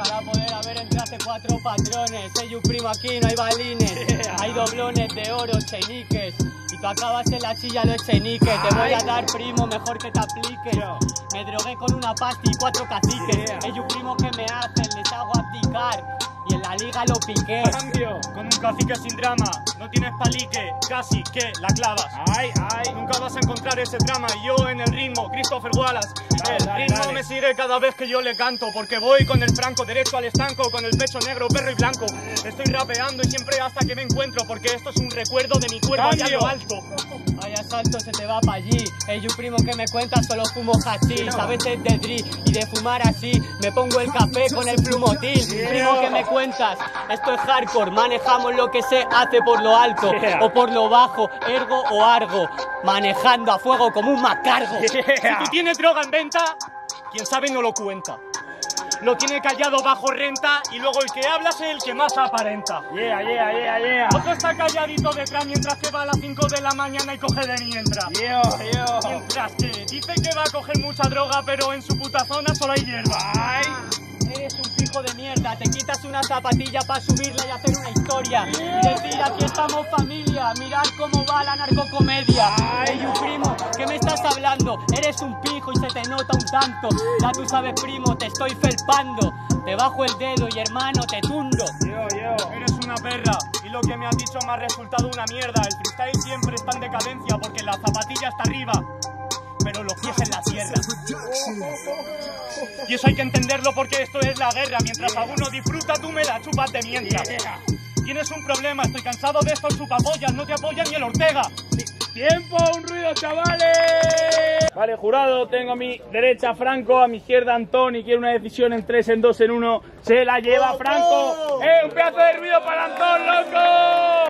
Ojalá poder haber entre hace 4 patrones. Soy un primo aquí, no hay balines. Hay doblones de oro, cheniques. Y tú acabas en la silla lo echenique. Te voy a dar, primo, mejor que te apliques. Me drogué con una pasta y 4 caciques. Hay un primo que me hacen, les hago abdicar. Y en la liga lo piqué. Cambio, como un cacique sin drama. No tienes palique, casi que la clavas. Nunca vas a encontrar ese drama. Y yo en el ritmo, Christopher Wallace. El ritmo me sigue cada vez que yo le canto. Porque voy con el franco derecho al estanco. Con el pecho negro, perro y blanco. Estoy rapeando y siempre hasta que me encuentro. Porque esto es un recuerdo de mi cuerpo allá a lo alto. Vaya salto, se te va pa' allí. Ey, un primo que me cuenta, solo fumo hachís. A veces de dri y de fumar así me pongo el café con el plumotil. Primo que me cuentas, esto es hardcore. Manejamos lo que se hace por lo alto o por lo bajo, ergo o argo. Manejando a fuego como un macargo. Si tú tienes droga en venta, quién sabe no lo cuenta. Lo tiene callado bajo renta y luego el que habla es el que más aparenta. Otro está calladito detrás mientras que va a las 5 de la mañana y coge de mientras. Mientras que dice que va a coger mucha droga, pero en su puta zona solo hay hierba. Eres un fijo de mierda, te quitas una zapatilla para subirla y hacer una historia. Y decir, aquí estamos familia, mirar cómo va la narcocomedia. Ey, un primo, ¿qué me estás hablando? Eres un pijo y se te nota un tanto. Ya tú sabes, primo, te estoy felpando. Te bajo el dedo y hermano, te tundo. Eres una perra y lo que me has dicho me ha resultado una mierda. El freestyle siempre está en decadencia porque la zapatilla está arriba, pero los pies en la tierra. Y eso hay que entenderlo porque esto es la guerra. Mientras alguno disfruta, tú me la chupas de mientras. Tienes un problema, estoy cansado de estos chupapollas. No te apoya ni el Ortega. ¡Tiempo! ¡Un ruido, chavales! Vale, jurado, tengo a mi derecha Franco, a mi izquierda Antón y quiero una decisión en 3, en 2, en 1. Se la lleva Franco. ¡Un pedazo de ruido para Antón, loco!